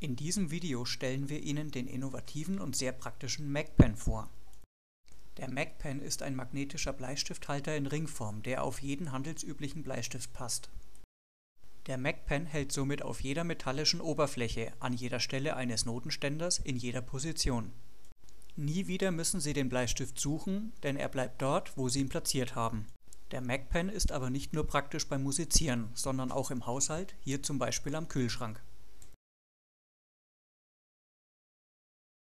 In diesem Video stellen wir Ihnen den innovativen und sehr praktischen MacPen vor. Der MacPen ist ein magnetischer Bleistifthalter in Ringform, der auf jeden handelsüblichen Bleistift passt. Der MacPen hält somit auf jeder metallischen Oberfläche, an jeder Stelle eines Notenständers, in jeder Position. Nie wieder müssen Sie den Bleistift suchen, denn er bleibt dort, wo Sie ihn platziert haben. Der MacPen ist aber nicht nur praktisch beim Musizieren, sondern auch im Haushalt, hier zum Beispiel am Kühlschrank.